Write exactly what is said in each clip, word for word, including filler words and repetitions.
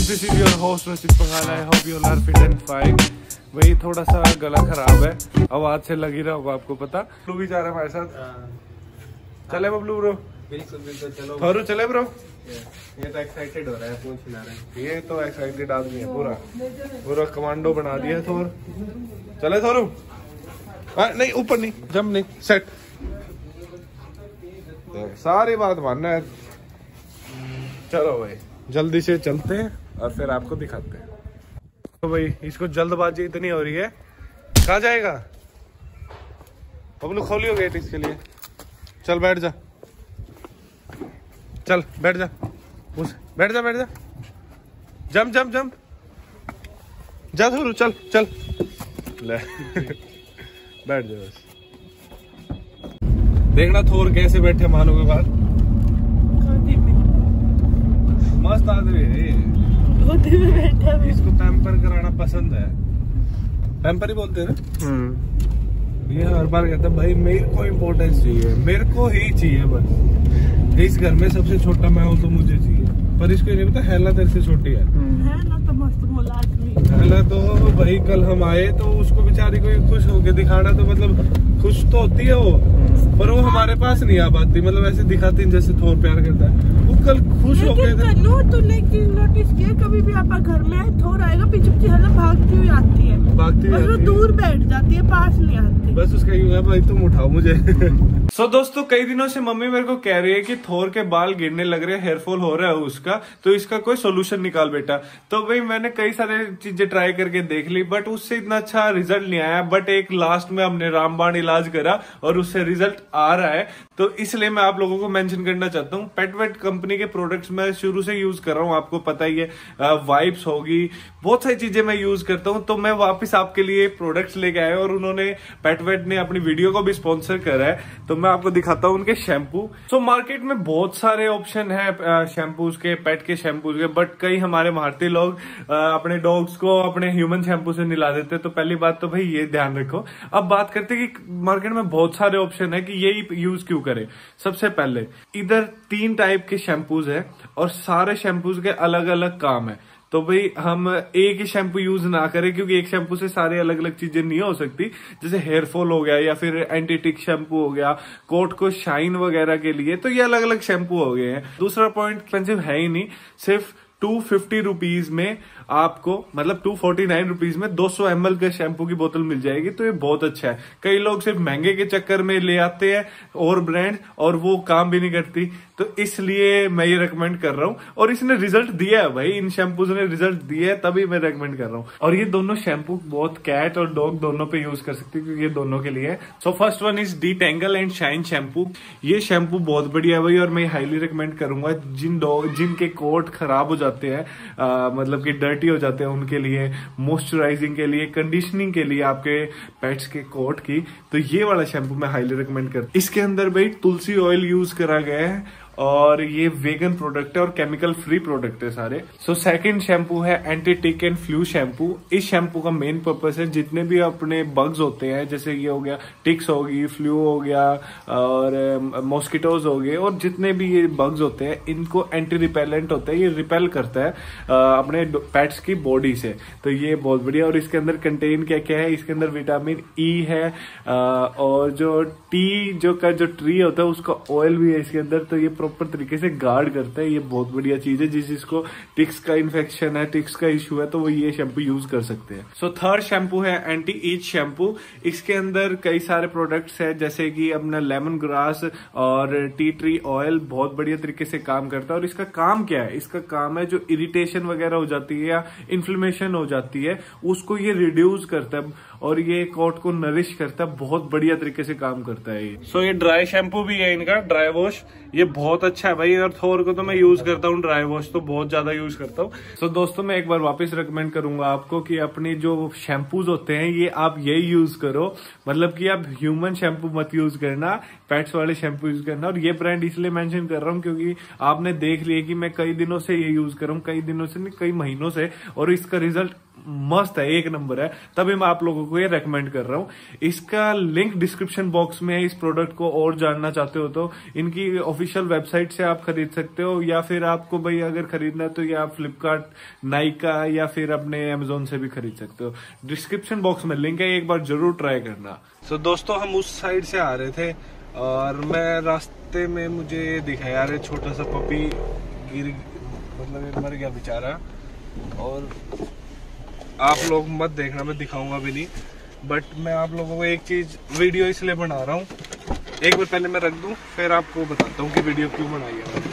This is your host Rachit Pangala. I hope you are fit and fine. वही थोड़ा सा गला खराब है, आवाज से लगी रहा होगा आपको पता। बबलू भी जा रहा है हमारे साथ। चले बबलू ब्रो? बिल्कुल बिल्कुल चलो। थोरू चले ब्रो? ये तो एक्साइटेड हो रहा है, पूछ हिला रहा है। ये तो एक्साइटेड आदमी है, पूरा पूरा कमांडो बना दिया थोर। चले थोरू? नहीं ऊपर नहीं, जम नहीं, सेट। सारी बात मानना है। चलो भाई जल्दी से चलते हैं और फिर आपको दिखाते हैं। तो भाई इसको जल्दबाजी इतनी हो रही है, कहाँ जाएगा बबलू? खोलियो गेट इसके लिए। चल बैठ जा, चल बैठ जा, उस बैठ जा बैठ जा, जम जम जम जा थोरू, चल चल ले बैठ जा बस। देखना थोर कैसे बैठे मानो के बाद। मस्त आदमी है ये, गोदी में बैठा है। इसको पैम्पर कराना पसंद है, पैम्पर ही बोलते हैं ना। ये हर बार कहता है भाई मेरे को इम्पोर्टेंस चाहिए, मेरे को ही चाहिए बस। इस घर में सबसे छोटा मैं हूँ तो मुझे चाहिए, पर इसको नहीं पता हैला तेरे से छोटी है। हैला तो मस्त मोला आदमी। हैला तो भाई कल हम आए तो उसको बेचारी को खुश होके दिखाना, तो मतलब खुश तो होती है वो, पर वो हमारे पास नहीं आ पाती, मतलब ऐसे दिखाती है जैसे थोर प्यार करता है। वो कल खुश हो गए थे। तूने एक चीज नोटिस किया, कभी भी आप घर में आए थोर आएगा पीछे पीछे हल्ला भागती हुई आती है, भागती हुई वो दूर बैठ जाती है, पास नहीं आती। बस उसका यूं है भाई तुम उठाओ मुझे। सो so, दोस्तों कई दिनों से मम्मी मेरे को कह रही है कि थोर के बाल गिरने लग रहे हैं, हेयरफॉल हो रहा है उसका, तो इसका कोई सोल्यूशन निकाल बेटा। तो भाई मैंने कई सारे चीजें ट्राई करके देख ली, बट उससे इतना अच्छा रिजल्ट नहीं आया। बट एक लास्ट में हमने रामबाण इलाज करा और उससे रिजल्ट आ रहा है, तो इसलिए मैं आप लोगों को मेंशन करना चाहता हूँ। पेटवेट कंपनी के प्रोडक्ट्स मैं शुरू से यूज कर रहा हूँ, आपको पता ही है। वाइप्स होगी, बहुत सारी चीजें मैं यूज करता हूँ, तो मैं वापस आपके लिए प्रोडक्ट्स लेके आया और उन्होंने पेटवेट ने अपनी वीडियो को भी स्पॉन्सर करा है, तो मैं आपको दिखाता हूँ उनके शैम्पू। सो so, मार्केट में बहुत सारे ऑप्शन है शैम्पूज के, पेट के शैम्पूज के, बट कई हमारे भारतीय लोग अपने डॉग्स को अपने ह्यूमन शैम्पू से मिला देते, तो पहली बात तो भाई ये ध्यान रखो। अब बात करते हैं कि मार्केट में बहुत सारे ऑप्शन है कि यही यूज क्यों करें। सबसे पहले इधर तीन टाइप के शैम्पूज है और सारे शैम्पूज के अलग अलग काम है, तो भाई हम एक ही शैम्पू यूज ना करें, क्योंकि एक शैम्पू से सारी अलग अलग चीजें नहीं हो सकती। जैसे हेयर फॉल हो गया या फिर एंटी टिक शैम्पू हो गया, कोट को शाइन वगैरह के लिए, तो ये अलग अलग शैम्पू हो गए हैं। दूसरा पॉइंट, एक्सपेंसिव है ही नहीं, सिर्फ टू फिफ्टी रुपीज में आपको, मतलब टू फोर्टी नाइन रुपीज में दो सौ एम एल के शैम्पू की बोतल मिल जाएगी, तो ये बहुत अच्छा है। कई लोग सिर्फ महंगे के चक्कर में ले आते हैं और ब्रांड, और वो काम भी नहीं करती, तो इसलिए मैं ये रेकमेंड कर रहा हूँ। और इसने रिजल्ट दिया है भाई, इन शैम्पूज ने रिजल्ट दिया है, तभी मैं रेकमेंड कर रहा हूँ। और ये दोनों शैम्पू बहुत कैट और डॉग दोनों पे यूज कर सकते हैं, क्योंकि ये दोनों के लिए है। So first one is detangle and shine shampoo. ये शैम्पू बहुत बढ़िया है भाई, और मैं हाईली रिकमेंड करूंगा जिन डॉग जिनके कोट खराब हो जाते हैं, मतलब कि डर्टी हो जाते हैं, उनके लिए, मॉइस्चराइजिंग के लिए, कंडीशनिंग के लिए आपके पेट्स के कोट की, तो ये वाला शैम्पू मैं हाईली रिकमेंड करता हूँ। इसके अंदर भाई तुलसी ऑयल यूज करा गया है, और ये वेगन प्रोडक्ट है और केमिकल फ्री प्रोडक्ट है सारे। सो सेकंड शैम्पू है anti tick and flea shampoo. इस शैम्पू का मेन पर्पस है जितने भी अपने बग्स होते हैं, जैसे ये हो गया टिक्स होगी, फ्लू हो गया और मॉस्किटोज हो गए, और जितने भी ये बग्स होते हैं इनको एंटी रिपेलेंट होता है, ये रिपेल करता है अपने पेट्स की बॉडी से, तो ये बहुत बढ़िया। और इसके अंदर कंटेन क्या क्या है, इसके अंदर विटामिन ई है, और जो टी जो का जो ट्री होता है उसका ऑयल भी है इसके अंदर, तो ये प्रॉपर तरीके से गार्ड करता है। ये बहुत बढ़िया चीज है, जिस जिसको टिक्स का इन्फेक्शन है, टिक्स का इश्यू है, तो वो ये शैम्पू यूज कर सकते हैं। सो थर्ड शैम्पू है एंटी ईच शैम्पू। इसके अंदर कई सारे प्रोडक्ट्स है, जैसे कि अपना लेमन ग्रास और टी ट्री ऑयल बहुत बढ़िया तरीके से काम करता है। और इसका काम क्या है, इसका काम है जो इरिटेशन वगैरह हो जाती है या इन्फ्लेमेशन हो जाती है, उसको ये रिड्यूस करता है और ये कोट को नरिश करता है, बहुत बढ़िया तरीके से काम करता है ये। सो so, ये ड्राई शैम्पू भी है इनका, ड्राई वॉश, ये बहुत अच्छा है भाई। और थोर को तो मैं यूज करता हूँ, ड्राई वॉश तो बहुत ज्यादा यूज करता हूँ। सो so, दोस्तों मैं एक बार वापस रिकमेंड करूंगा आपको कि अपने जो शैम्पूज होते हैं ये आप यही यूज करो, मतलब कि आप ह्यूमन शैम्पू मत यूज करना, पेट्स वाले शैम्पू यूज करना। और ये ब्रांड इसलिए मेंशन कर रहा हूँ क्योंकि आपने देख लिया कि मैं कई दिनों से ये यूज कर रहा हूँ, कई दिनों से नहीं कई महीनों से, और इसका रिजल्ट मस्त है, एक नंबर है, तभी मैं आप लोगों को को ये रेकमेंड कर रहा हूँ। इसका लिंक डिस्क्रिप्शन बॉक्स में है। इस प्रोडक्ट को और जानना चाहते हो तो इनकी ऑफिशियल वेबसाइट से आप खरीद सकते हो, या फिर आपको भाई अगर खरीदना है तो ये आप फ्लिपकार्ट, नाइका या फिर अपने अमेजोन से भी खरीद सकते हो। डिस्क्रिप्शन बॉक्स में लिंक है, एक बार जरूर ट्राई करना। तो so, दोस्तों हम उस साइड से आ रहे थे और मैं रास्ते में मुझे दिखा यार छोटा सा पपी गिर मतलब मर गया बेचारा। और आप लोग मत देखना, मैं दिखाऊंगा भी नहीं, बट मैं आप लोगों को एक चीज वीडियो इसलिए बना रहा हूँ, एक बार पहले मैं रख दूं फिर आपको बताता हूँ कि वीडियो क्यों बनाई है मैंने।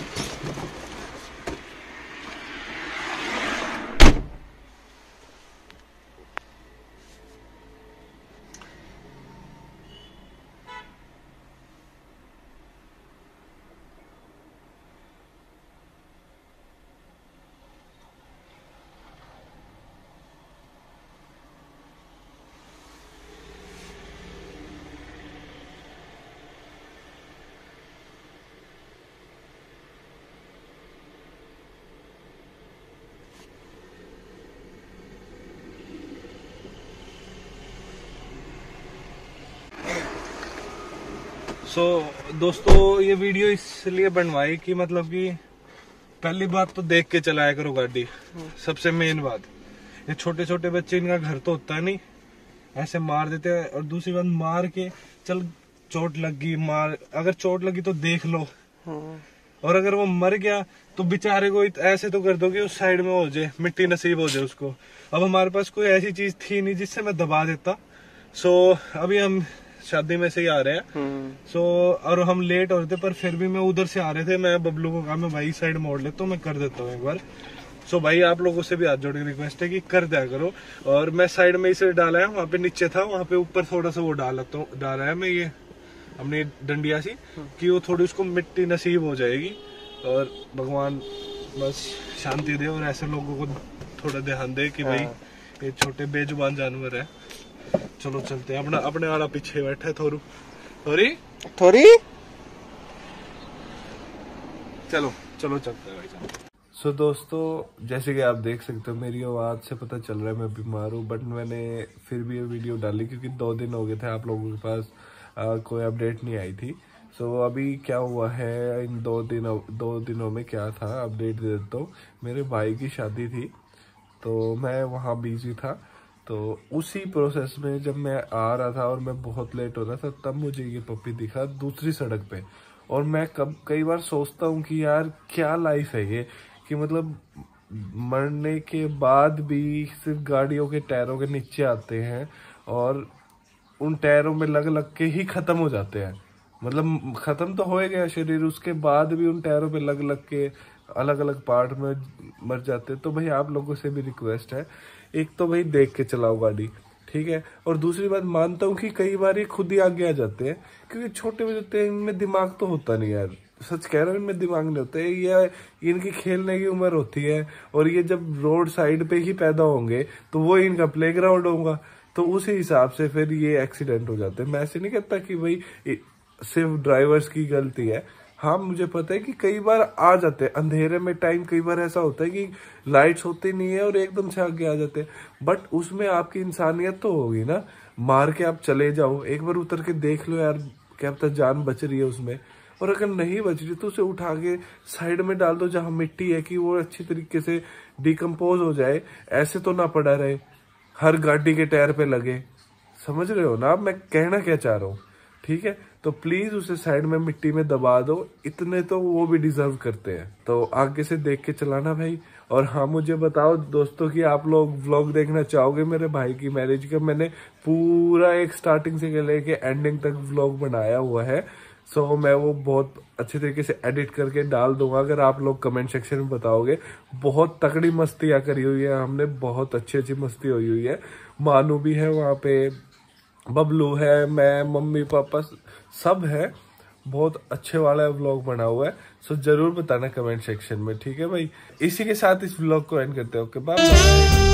सो so, दोस्तों ये वीडियो इसलिए बनवाई कि मतलब कि पहली बात तो देख के चलाया करो गाड़ी, सबसे मेन बात। ये छोटे छोटे बच्चे, इनका घर तो होता नहीं, ऐसे मार देते हैं। और दूसरी बात, मार के चल चोट लग गई, मार अगर चोट लगी तो देख लो, और अगर वो मर गया तो बेचारे को ऐसे तो कर दो कि उस साइड में हो जाए, मिट्टी नसीब हो जाए उसको। अब हमारे पास कोई ऐसी चीज थी नहीं जिससे मैं दबा देता। सो अभी हम शादी में से ही आ रहे हैं, सो और हम लेट हो रहे थे, पर फिर भी मैं उधर से आ रहे थे। मैं बबलू को कहा मैं भाई साइड मोड़ ले, तो मैं कर देता हूँ एक बार। सो भाई आप लोगों से भी हाथ जोड़ के रिक्वेस्ट है कि कर दिया करो। और मैं साइड में इसे डाला है, वहाँ पे नीचे था, वहाँ पे ऊपर थोड़ा सा वो डाला तो डाला है मैं ये अपनी डंडिया सी, कि वो थोड़ी उसको मिट्टी नसीब हो जाएगी। और भगवान बस शांति दे और ऐसे लोगों को थोड़ा ध्यान दे कि भाई ये छोटे बेजुबान जानवर है। चलो चलते हैं, अपना अपने वाला पीछे बैठा है थोरू थोरी थोरी चलो चलो चलते हैं भाई साहब। सो so, दोस्तों जैसे कि आप देख सकते हो मेरी आवाज से पता चल रहा है मैं बीमार हूँ, बट मैंने फिर भी ये वीडियो डाली क्योंकि दो दिन हो गए थे आप लोगों के पास आ, कोई अपडेट नहीं आई थी। सो so, अभी क्या हुआ है इन दो दिनों दो दिनों में क्या था अपडेट दे देता हूँ। मेरे भाई की शादी थी तो मैं वहाँ बिजी था, तो उसी प्रोसेस में जब मैं आ रहा था और मैं बहुत लेट हो रहा था तब मुझे ये पपी दिखा दूसरी सड़क पे। और मैं कब कई बार सोचता हूँ कि यार क्या लाइफ है ये, कि मतलब मरने के बाद भी सिर्फ गाड़ियों के टायरों के नीचे आते हैं और उन टायरों में लग लग के ही खत्म हो जाते हैं। मतलब खत्म तो हो गया शरीर, उसके बाद भी उन टायरों पे लग लग के अलग अलग पार्ट में मर जाते हैं। तो भाई आप लोगों से भी रिक्वेस्ट है, एक तो भाई देख के चलाओ गाड़ी, ठीक है। और दूसरी बात मानता हूँ कि कई बार ये खुद ही आगे आ जाते हैं क्योंकि छोटे बच्चे हैं, इनमें दिमाग तो होता नहीं यार, सच कह रहा हूँ इनमें दिमाग नहीं होता है। ये इनकी खेलने की उम्र होती है और ये जब रोड साइड पे ही पैदा होंगे तो वो इनका प्लेग्राउंड होगा, तो उसी हिसाब से फिर ये एक्सीडेंट हो जाते हैं। मैं ऐसे नहीं कहता कि भाई सिर्फ ड्राइवर्स की गलती है, हाँ मुझे पता है कि कई बार आ जाते हैं अंधेरे में टाइम, कई बार ऐसा होता है कि लाइट्स होती नहीं है और एकदम से आगे आ जाते हैं, बट उसमें आपकी इंसानियत तो होगी ना, मार के आप चले जाओ, एक बार उतर के देख लो यार क्या पता जान बच रही है उसमें। और अगर नहीं बच रही तो उसे उठा के साइड में डाल दो जहां मिट्टी है, कि वो अच्छी तरीके से डिकम्पोज हो जाए, ऐसे तो ना पड़ा रहे हर गाड़ी के टायर पे लगे। समझ रहे हो ना आप मैं कहना क्या चाह रहा हूँ, ठीक है। तो प्लीज उसे साइड में मिट्टी में दबा दो, इतने तो वो भी डिजर्व करते हैं। तो आगे से देख के चलाना भाई। और हाँ मुझे बताओ दोस्तों कि आप लोग व्लॉग देखना चाहोगे मेरे भाई की मैरिज का। मैंने पूरा एक स्टार्टिंग से लेके एंडिंग तक व्लॉग बनाया हुआ है, सो मैं वो बहुत अच्छे तरीके से एडिट करके डाल दूंगा अगर आप लोग कमेंट सेक्शन में बताओगे। बहुत तगड़ी मस्तियाँ करी हुई है हमने, बहुत अच्छी अच्छी मस्ती हुई हुई है। मानू भी है वहाँ पे, बबलू है, मैं, मम्मी पापा सब है, बहुत अच्छे वाला व्लॉग बना हुआ है। सो जरूर बताना कमेंट सेक्शन में, ठीक है भाई। इसी के साथ इस व्लॉग को एंड करते हैं। Okay bye.